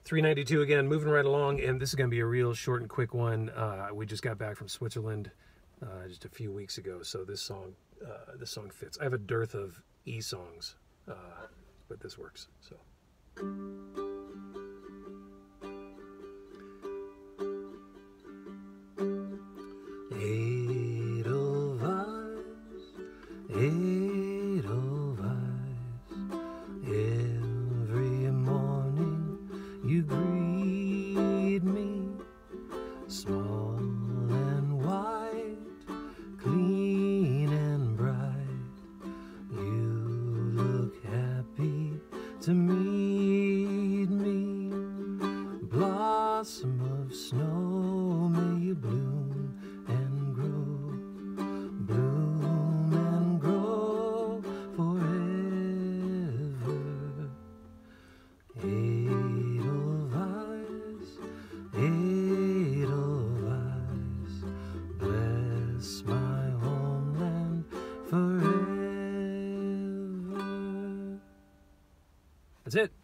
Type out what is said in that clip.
392 again, moving right along, and this is going to be a real short and quick one. We just got back from Switzerland just a few weeks ago, so this song fits. I have a dearth of E songs, but this works. So. Edelweiss, Edelweiss, every morning you greet me, small and white, clean and bright, you look happy to meet me, blossom of snow, may you bloom and grow, bloom and grow forever. Edelweiss, Edelweiss, bless my homeland forever. That's it.